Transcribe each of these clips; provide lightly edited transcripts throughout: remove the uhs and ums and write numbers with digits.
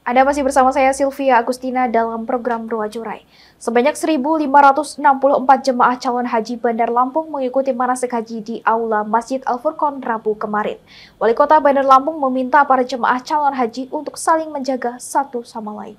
Anda masih bersama saya Sylvia Agustina dalam program Doa Curai. Sebanyak 1.564 jemaah calon haji Bandar Lampung mengikuti manasik haji di Aula Masjid Al-Furqon Rabu kemarin. Wali Kota Bandar Lampung meminta para jemaah calon haji untuk saling menjaga satu sama lain.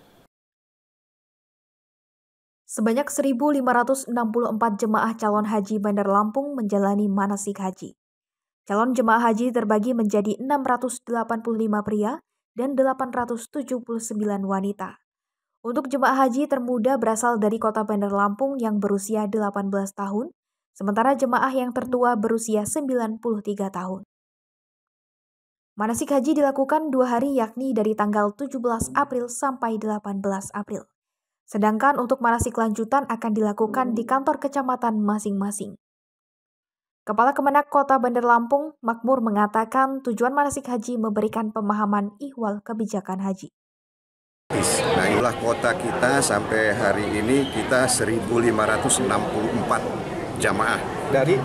Sebanyak 1.564 jemaah calon haji Bandar Lampung menjalani manasik haji. Calon jemaah haji terbagi menjadi 685 pria dan 879 wanita. Untuk jemaah haji termuda berasal dari Kota Bandar Lampung yang berusia 18 tahun, sementara jemaah yang tertua berusia 93 tahun. Manasik haji dilakukan 2 hari yakni dari tanggal 17 April sampai 18 April. Sedangkan untuk manasik lanjutan akan dilakukan di kantor kecamatan masing-masing. Kepala Kemenak Kota Bandar Lampung, Makmur mengatakan tujuan manasik haji memberikan pemahaman ihwal kebijakan haji. Nah, inilah kota kita sampai hari ini kita 1.564 jamaah dari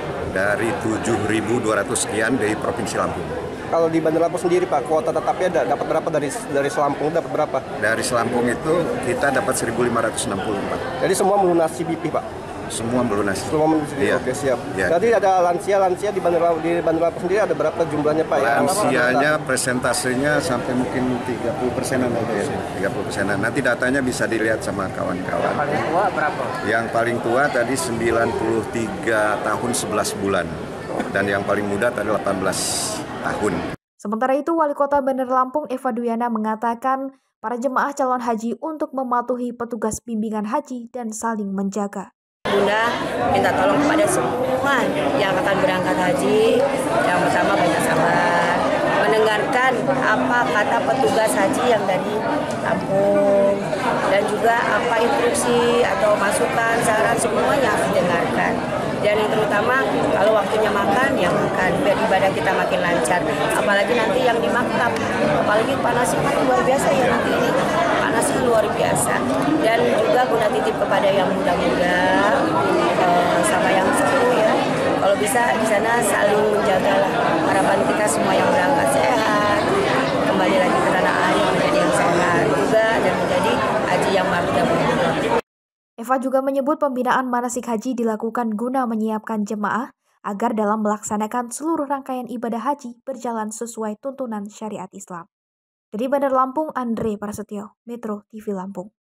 7.200 sekian dari Provinsi Lampung. Kalau di Bandar Lampung sendiri Pak, kuota tetapnya dapat berapa dari Selampung dapat berapa? Dari Selampung itu kita dapat 1.564. Jadi semua melunasi BP Pak? Semua melunasi. Semua melunasi. Iya. Oke, siap. Iya. Jadi ada lansia di Bandar Lampung sendiri ada berapa jumlahnya Pak? Lansianya persentasenya sampai mungkin 30%-an ya. 30%-an. Nanti datanya bisa dilihat sama kawan-kawan. Paling tua berapa? Yang paling tua tadi 93 tahun 11 bulan. Dan yang paling muda tadi 18 tahun. Sementara itu, Wali Kota Bandar Lampung Eva Duyana mengatakan para jemaah calon haji untuk mematuhi petugas bimbingan haji dan saling menjaga. Bunda minta tolong kepada semua yang akan berangkat haji, yang pertama banyak sabar, mendengarkan apa kata petugas haji yang dari Lampung, dan juga apa instruksi atau masukan, saran semuanya harus didengarkan. Dan yang terutama kalau waktunya makan, ya makan, biar ibadah kita makin lancar. Apalagi nanti yang di maktab, apalagi panasnya luar biasa ya nanti ini. Panasnya luar biasa. Dan juga Bunda titip kepada yang muda-muda, sama yang sepuh ya. Kalau bisa di sana saling menjaga lah. Harapan kita semua yang berangkat sehat, kembali lagi ke tanah air menjadi yang sehat juga dan menjadi haji yang makbul. Eva juga menyebut pembinaan manasik haji dilakukan guna menyiapkan jemaah agar dalam melaksanakan seluruh rangkaian ibadah haji berjalan sesuai tuntunan syariat Islam. Dari Bandar Lampung, Andre Prasetyo, Metro TV Lampung.